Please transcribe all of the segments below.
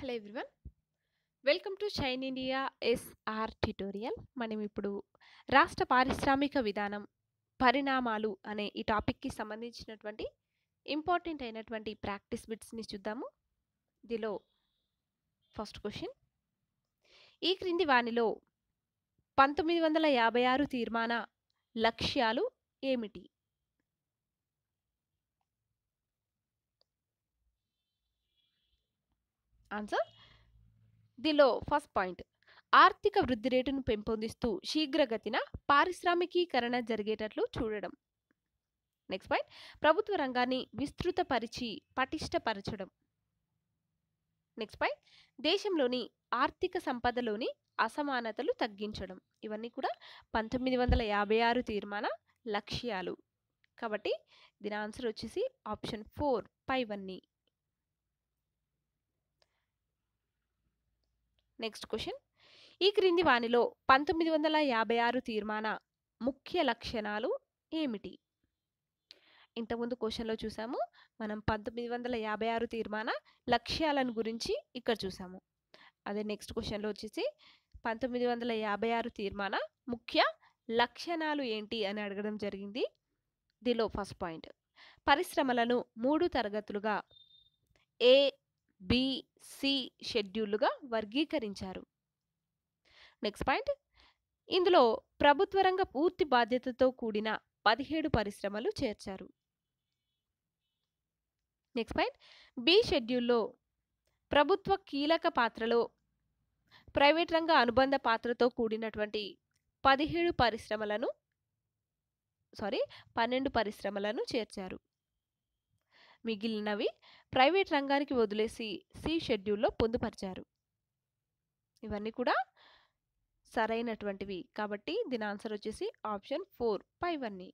Hello everyone, welcome to shine India SR tutorial. మనం ఇప్పుడు రాష్ట్ర పారిశ్రామిక విధానం పరిణామాలు అనే ఈ టాపిక్కి సంబంధించినటువంటి ఇంపార్టెంట్ అయినటువంటి ప్రాక్టీస్ బిట్స్ని చూద్దాము. దీనిలో ఫస్ట్ క్వశ్చన్, ఈ క్రింది వానిలో 1956 తీర్మాన లక్ష్యాలు ఏమిటి? ఆన్సర్, దీనిలో ఫస్ట్ పాయింట్, ఆర్థిక వృద్ధి రేటును పెంపొందిస్తూ శీఘ్రగతిన పారిశ్రామికీకరణ జరిగేటట్లు చూడడం. నెక్స్ట్ పాయింట్, ప్రభుత్వ రంగాన్ని విస్తృతపరిచి పటిష్టపరచడం. నెక్స్ట్ పాయింట్, దేశంలోని ఆర్థిక సంపదలోని అసమానతలు తగ్గించడం. ఇవన్నీ కూడా 1956 తీర్మాన లక్ష్యాలు. కాబట్టి దీని ఆన్సర్ వచ్చేసి ఆప్షన్ 4 పైవన్నీ. నెక్స్ట్ క్వశ్చన్, ఈ క్రింది వానిలో 1956 తీర్మాన ముఖ్య లక్షణాలు ఏమిటి? ఇంతకుముందు క్వశ్చన్లో చూసాము, మనం 1956 తీర్మాన లక్ష్యాలను గురించి ఇక్కడ చూసాము. అదే నెక్స్ట్ క్వశ్చన్లో వచ్చేసి 1956 తీర్మాన ముఖ్య లక్షణాలు ఏంటి అని అడగడం జరిగింది. దీనిలో ఫస్ట్ పాయింట్, పరిశ్రమలను 3 తరగతులుగా ఏ, బి, సి షెడ్యూల్లుగా వర్గీకరించారు. నెక్స్ట్ పాయింట్, ఇందులో ప్రభుత్వ రంగ పూర్తి బాధ్యతతో కూడిన 17 పరిశ్రమలు చేర్చారు. నెక్స్ట్ పాయింట్, బి షెడ్యూల్లో ప్రభుత్వ కీలక పాత్రలో ప్రైవేట్ రంగ అనుబంధ పాత్రతో కూడినటువంటి 12 పరిశ్రమలను చేర్చారు. మిగిలినవి ప్రైవేట్ రంగానికి వదిలేసి సి షెడ్యూల్లో పొందుపరిచారు. ఇవన్నీ కూడా సరైనటువంటివి. కాబట్టి దీని ఆన్సర్ వచ్చేసి ఆప్షన్ 4 పైవన్నీ.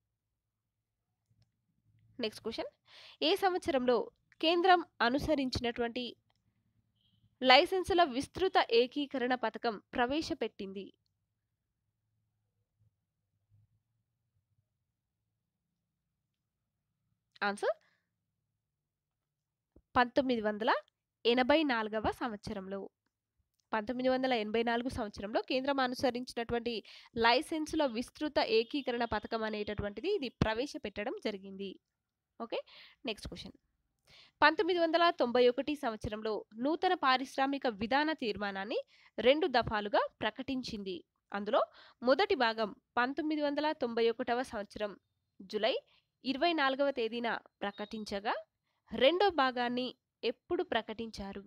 నెక్స్ట్ క్వశ్చన్, ఏ సంవత్సరంలో కేంద్రం అనుసరించినటువంటి లైసెన్సుల విస్తృత ఏకీకరణ పథకం ప్రవేశపెట్టింది? ఆన్సర్, 1984 సంవత్సరంలో. 1984 సంవత్సరంలో కేంద్రం అనుసరించినటువంటి లైసెన్సుల విస్తృత ఏకీకరణ పథకం అనేటటువంటిది ఇది ప్రవేశపెట్టడం జరిగింది. ఓకే, నెక్స్ట్ క్వశ్చన్, 1991 సంవత్సరంలో నూతన పారిశ్రామిక విధాన తీర్మానాన్ని 2 దఫాలుగా ప్రకటించింది. అందులో మొదటి భాగం 1991 సంవత్సరం జూలై 24వ తేదీన ప్రకటించగా రెండో భాగాన్ని ఎప్పుడు ప్రకటించారు?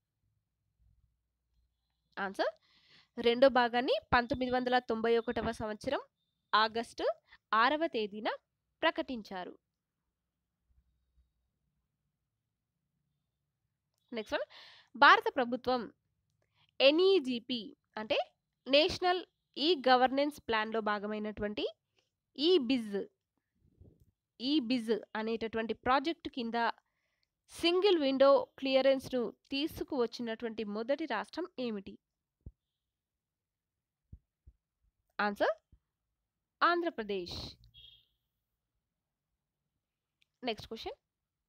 ఆన్సర్, రెండో భాగాన్ని 1991 సంవత్సరం ఆగస్టు 6వ తేదీన ప్రకటించారు. నెక్స్ట్ వన్, భారత ప్రభుత్వం ఎన్ఈజిపి అంటే నేషనల్ ఈ గవర్నెన్స్ ప్లాన్లో భాగమైనటువంటి ఈబిజ్ అనేటటువంటి ప్రాజెక్టు కింద సింగిల్ విండో క్లియరెన్స్ను తీసుకువచ్చినటువంటి మొదటి రాష్ట్రం ఏమిటి? ఆన్సర్, ఆంధ్రప్రదేశ్. నెక్స్ట్ క్వశ్చన్,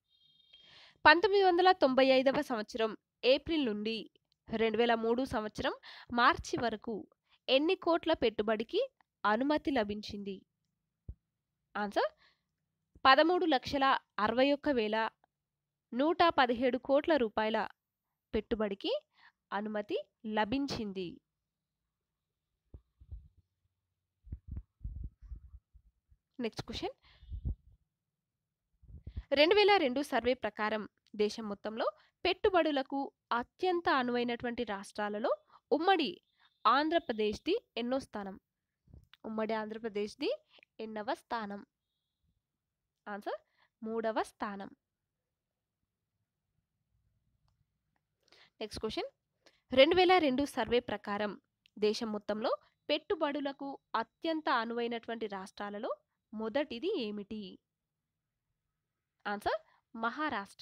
1995 సంవత్సరం ఏప్రిల్ నుండి 2003 సంవత్సరం మార్చి వరకు ఎన్ని కోట్ల పెట్టుబడికి అనుమతి లభించింది? ఆన్సర్, 13,61,117 కోట్ల రూపాయల పెట్టుబడికి అనుమతి లభించింది. నెక్స్ట్ క్వశ్చన్, 2002 సర్వే ప్రకారం దేశం మొత్తంలో పెట్టుబడులకు అత్యంత అనువైనటువంటి రాష్ట్రాలలో ఉమ్మడి ఆంధ్రప్రదేశ్ది ఎన్నో స్థానం? ఉమ్మడి ఆంధ్రప్రదేశ్ది ఎన్నవ స్థానం? ఆన్సర్, 3వ స్థానం. నెక్స్ట్ క్వశ్చన్, 2002 సర్వే ప్రకారం దేశం మొత్తంలో పెట్టుబడులకు అత్యంత అనువైనటువంటి రాష్ట్రాలలో మొదటిది ఏమిటి? ఆన్సర్, మహారాష్ట్ర.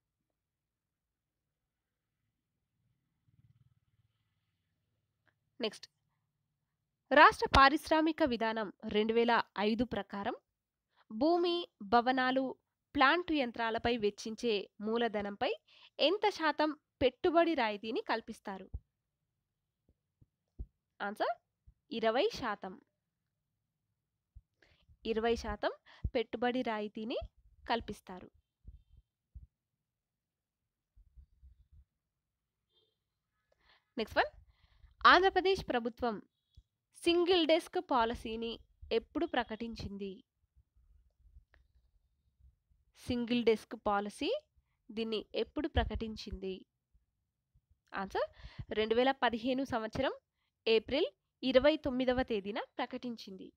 నెక్స్ట్, రాష్ట్ర పారిశ్రామిక విధానం 2005 ప్రకారం భూమి, భవనాలు, ప్లాంటు యంత్రాలపై వెచ్చించే మూలధనంపై ఎంత శాతం పెట్టుబడి రాయితీని కల్పిస్తారు? ఆన్సర్ 20%. 20% పెట్టుబడి రాయితీని కల్పిస్తారు. నెక్స్ట్ వన్, ఆంధ్రప్రదేశ్ ప్రభుత్వం సింగిల్ డెస్క్ పాలసీని ఎప్పుడు ప్రకటించింది? సింగిల్ డెస్క్ పాలసీ దీన్ని ఎప్పుడు ప్రకటించింది? ఆన్సర్ 2015 సంవత్సరం ఏప్రిల్ 29వ తేదీన ప్రకటించింది.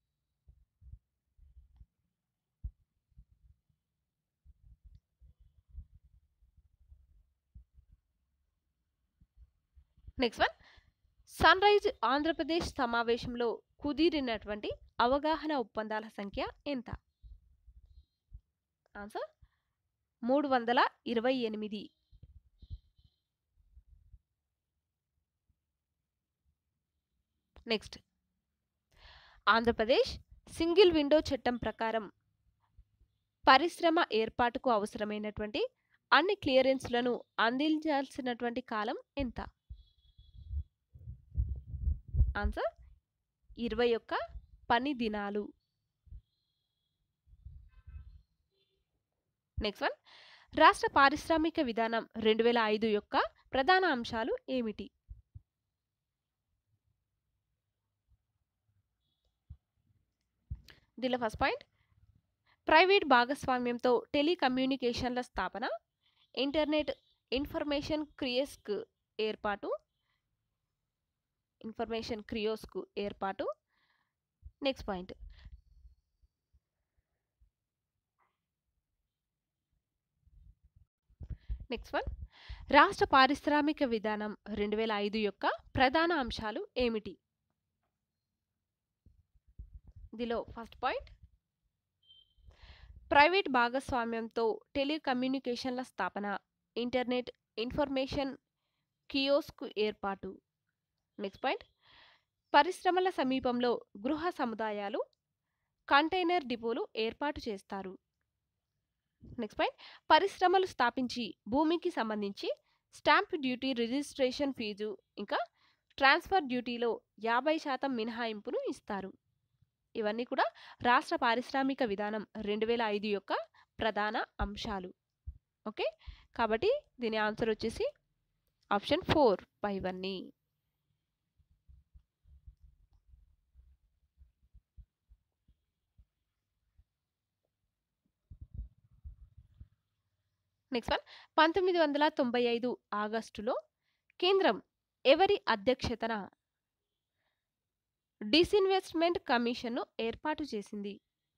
Next one, sun rise Andhra Pradesh సమావేశంలో కుదిరినటువంటి అవగాహన ఒప్పందాల సంఖ్య ఎంత? Answer 328. Next, Andhra Pradesh single window చట్టం ప్రకారం పరిశ్రమ ఏర్పాటుకు అవసరమైనటువంటి అన్ని క్లియరెన్స్లను అందించాల్సినటువంటి కాలం ఎంత? ఆన్సర్ 21 పని దినాలు. నెక్స్ట్ వన్, రాష్ట్ర పారిశ్రామిక విధానం 2005 యొక్క ప్రధాన అంశాలు ఏమిటి? దీనిలో ఫస్ట్ పాయింట్, ప్రైవేట్ భాగస్వామ్యంతో టెలికమ్యూనికేషన్ల స్థాపన, ఇంటర్నెట్ ఇన్ఫర్మేషన్ క్రియోస్క్ ఏర్పాటు. నెక్స్ట్ పాయింట్, నెక్స్ట్ వన్, రాష్ట్ర పారిశ్రామిక విధానం 2005 యొక్క ప్రధాన అంశాలు ఏమిటి? దీనిలో ఫస్ట్ పాయింట్, ప్రైవేట్ భాగస్వామ్యంతో టెలికమ్యూనికేషన్ల స్థాపన, ఇంటర్నెట్ ఇన్ఫర్మేషన్ కియోస్క్ ఏర్పాటు. నెక్స్ట్ పాయింట్, పరిశ్రమల సమీపంలో గృహ సముదాయాలు, కంటైనర్ డిపోలు ఏర్పాటు చేస్తారు. నెక్స్ట్ పాయింట్, పరిశ్రమలు స్థాపించి భూమికి సంబంధించి స్టాంప్ డ్యూటీ, రిజిస్ట్రేషన్ ఫీజు ఇంకా ట్రాన్స్ఫర్ డ్యూటీలో 50% మినహాయింపును ఇస్తారు. ఇవన్నీ కూడా రాష్ట్ర పారిశ్రామిక విధానం 2005 యొక్క ప్రధాన అంశాలు. ఓకే, కాబట్టి దీని ఆన్సర్ వచ్చేసి ఆప్షన్ 4 పైవన్నీ. నెక్స్ట్ వన్, 1995 ఆగస్టులో కేంద్రం ఎవరి అధ్యక్షతన డిస్ఇన్వెస్ట్మెంట్ కమిషన్ను ఏర్పాటు చేసింది?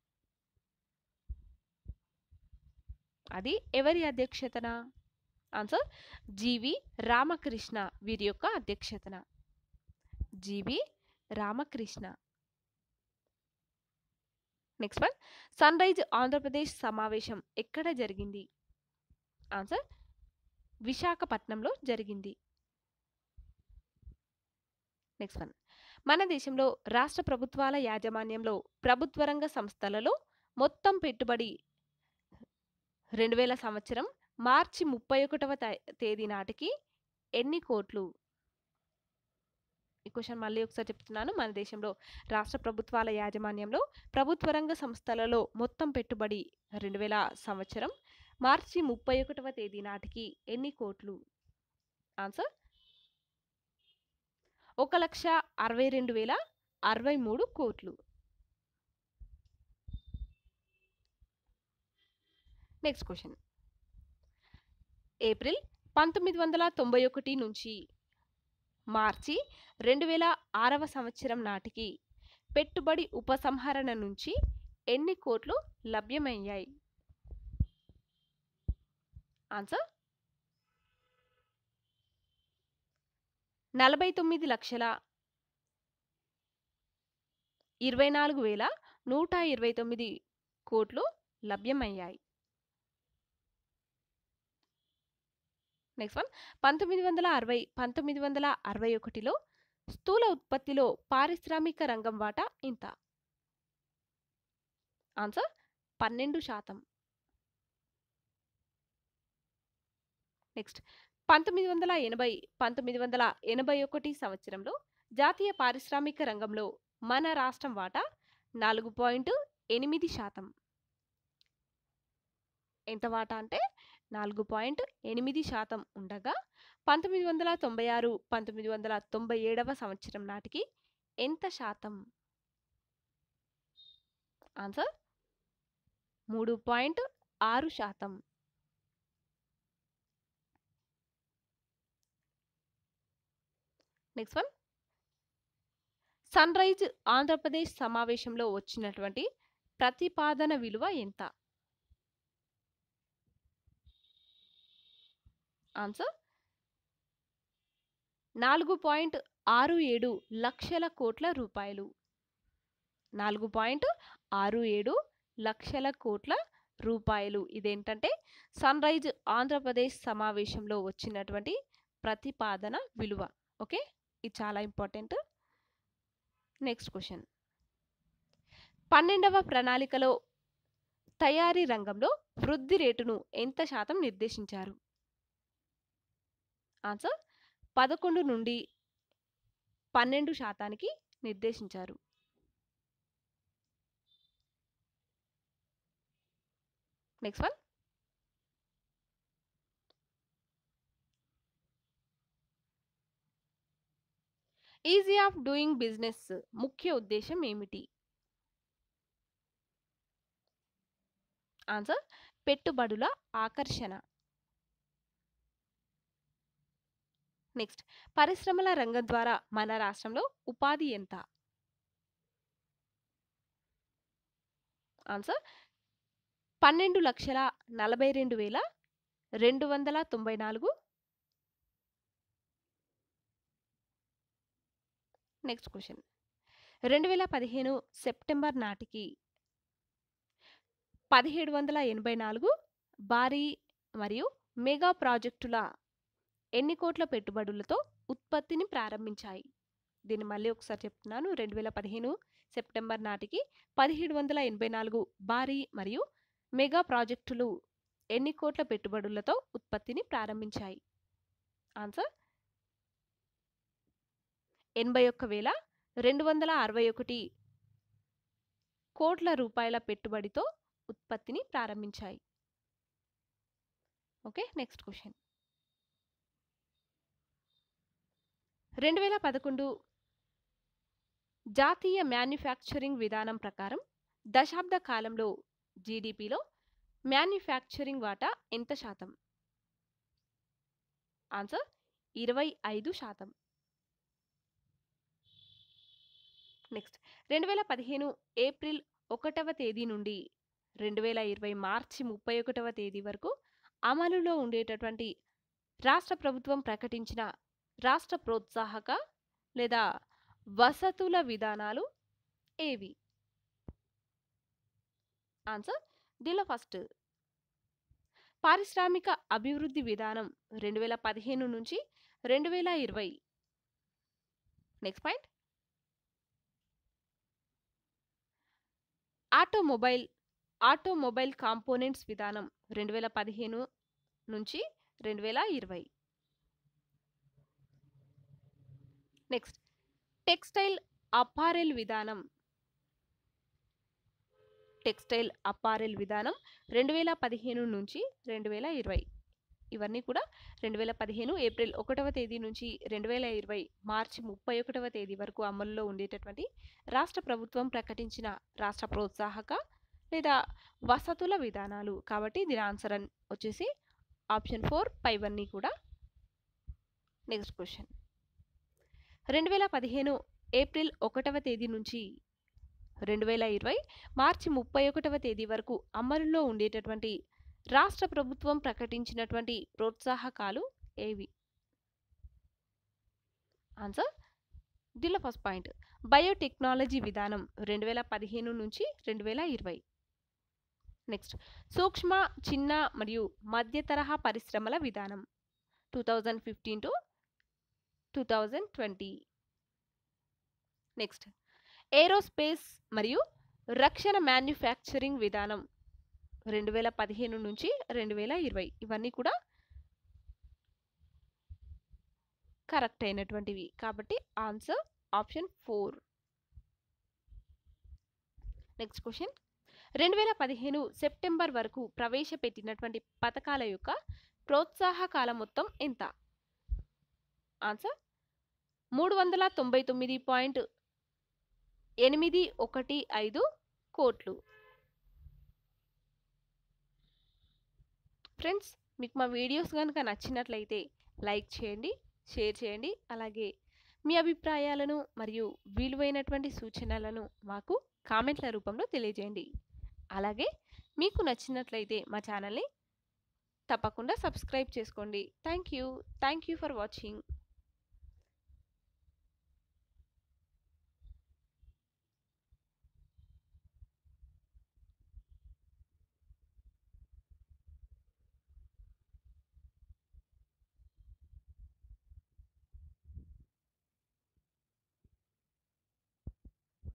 అది ఎవరి అధ్యక్షతన? ఆన్సర్ జీవి రామకృష్ణ వీరి యొక్క అధ్యక్షతన. G V Ramakrishna. Next one, sun rise Andhra Pradesh సమావేశం ఎక్కడ జరిగింది? ఆన్సర్ విశాఖపట్నంలో జరిగింది. నెక్స్ట్ వన్, మన దేశంలో రాష్ట్ర ప్రభుత్వాల యాజమాన్యంలో ప్రభుత్వ రంగ సంస్థలలో మొత్తం పెట్టుబడి 2000 సంవత్సరం మార్చి 31వ తేదీ నాటికి ఎన్ని కోట్లు? ఈ క్వశ్చన్ మళ్ళీ ఒకసారి చెప్తున్నాను. మన దేశంలో రాష్ట్ర ప్రభుత్వాల యాజమాన్యంలో ప్రభుత్వ రంగ సంస్థలలో మొత్తం పెట్టుబడి 2000 సంవత్సరం మార్చి 31వ తేదీ నాటికి ఎన్ని కోట్లు? ఆన్సర్ 1,62,063 కోట్లు. నెక్స్ట్ క్వశ్చన్, ఏప్రిల్ 1991 నుంచి మార్చి 2006వ సంవత్సరం నాటికి పెట్టుబడి ఉపసంహరణ నుంచి ఎన్ని కోట్లు లభ్యమయ్యాయి? ఆన్సర్ 49,24,129 కోట్లు లభ్యమయ్యాయి. నెక్స్ట్ వన్, 1960-1961లో స్థూల ఉత్పత్తిలో పారిశ్రామిక రంగం వాటా ఎంత? ఆన్సర్ 12%. నెక్స్ట్, 1980, 1981 సంవత్సరంలో జాతీయ పారిశ్రామిక రంగంలో మన రాష్ట్రం వాటా 4.8%. ఎంత వాటా అంటే 4.8% ఉండగా 1996, 1997 సంవత్సరం నాటికి ఎంత శాతం? Answer 3.6%. Next one, sun rise Andhra Pradesh సమావేశంలో వచ్చినటువంటి ప్రతిపాదన విలువ ఎంత? ఆన్సర్ 4.67 లక్షల కోట్ల రూపాయలు. 4.67 లక్షల కోట్ల రూపాయలు. ఇదేంటంటే సన్ రైజ్ ఆంధ్రప్రదేశ్ సమావేశంలో వచ్చినటువంటి ప్రతిపాదన విలువ. ఓకే, ఇది చాలా ఇంపార్టెంట్. నెక్స్ట్ క్వశ్చన్, 12వ ప్రణాళికలో తయారీ రంగంలో వృద్ధి రేటును ఎంత శాతం నిర్దేశించారు? ఆన్సర్ 11 నుండి 12% నిర్దేశించారు. Next one, easy of doing business ముఖ్య ఉద్దేశం ఏమిటి? ఆన్సర్ పెట్టుబడుల ఆకర్షణ. నెక్స్ట్, పరిశ్రమల రంగం ద్వారా మన రాష్ట్రంలో ఉపాధి ఎంత? ఆన్సర్ 12,42,294. నెక్స్ట్ క్వశ్చన్, 2015 సెప్టెంబర్ నాటికి 1784 భారీ మరియు మెగా ప్రాజెక్టుల ఎన్ని కోట్ల పెట్టుబడులతో ఉత్పత్తిని ప్రారంభించాయి? దీన్ని మళ్ళీ ఒకసారి చెప్తున్నాను. 2015 సెప్టెంబర్ నాటికి 1784 భారీ మరియు మెగా ప్రాజెక్టులు ఎన్ని కోట్ల పెట్టుబడులతో ఉత్పత్తిని ప్రారంభించాయి? ఆన్సర్ 81,261 కోట్ల రూపాయల పెట్టుబడితో ఉత్పత్తిని ప్రారంభించాయి. ఓకే, నెక్స్ట్ క్వశ్చన్, 2011 జాతీయ మ్యానుఫ్యాక్చరింగ్ విధానం ప్రకారం దశాబ్ద కాలంలో జీడిపిలో మ్యానుఫ్యాక్చరింగ్ వాటా ఎంత శాతం? ఆన్సర్ 25%. నెక్స్ట్, 2015 ఏప్రిల్ 1వ తేదీ నుండి 2020 మార్చి 31వ తేదీ వరకు అమలులో ఉండేటటువంటి రాష్ట్ర ప్రభుత్వం ప్రకటించిన రాష్ట్ర ప్రోత్సాహక లేదా వసతుల విధానాలు ఏవి? ఆన్సర్ దీనిలో ఫస్ట్, పారిశ్రామిక అభివృద్ధి విధానం 2015 నుంచి 2020. నెక్స్ట్ పాయింట్, ఆటోమొబైల్ కాంపోనెంట్స్ విధానం 2015 నుంచి 2020. నెక్స్ట్, టెక్స్టైల్ అపారెల్ విధానం 2015 నుంచి 2020. ఇవన్నీ కూడా 2015 ఏప్రిల్ 1వ తేదీ నుంచి 2020 మార్చి 31వ తేదీ వరకు అమలులో ఉండేటటువంటి రాష్ట్ర ప్రభుత్వం ప్రకటించిన రాష్ట్ర ప్రోత్సాహక లేదా వసతుల విధానాలు. కాబట్టి దీని ఆన్సర్ వచ్చేసి ఆప్షన్ 4 పైవన్నీ కూడా. నెక్స్ట్ క్వశ్చన్, 2015 ఏప్రిల్ 1వ తేదీ నుంచి 2020 మార్చి 31వ తేదీ వరకు అమలులో ఉండేటటువంటి రాష్ట్ర ప్రభుత్వం ప్రకటించినటువంటి ప్రోత్సాహకాలు ఏవి? ఆన్సర్ దీనిలో ఫస్ట్ పాయింట్, బయోటెక్నాలజీ విధానం 2015 నుంచి 2020. నెక్స్ట్, సూక్ష్మ, చిన్న మరియు మధ్య తరహా పరిశ్రమల విధానం 2015 to 2020. నెక్స్ట్, ఏరోస్పేస్ మరియు రక్షణ మ్యానుఫ్యాక్చరింగ్ విధానం 2015 నుంచి 2020. ఇవన్నీ కూడా కరెక్ట్ అయినటువంటివి. కాబట్టి answer option 4. Next question. 2015 September వరకు ప్రవేశపెట్టినటువంటి పథకాల యొక్క ప్రోత్సాహ కాలం మొత్తం ఎంత? ఆన్సర్ 399.815 కోట్లు. ఫ్రెండ్స్, మీకు మా వీడియోస్ కనుక నచ్చినట్లయితే లైక్ చేయండి, షేర్ చేయండి. అలాగే మీ అభిప్రాయాలను మరియు విలువైనటువంటి సూచనలను మాకు కామెంట్ల రూపంలో తెలియజేయండి. అలాగే మీకు నచ్చినట్లయితే మా ఛానల్ని తప్పకుండా సబ్స్క్రైబ్ చేసుకోండి. Thank you for watching.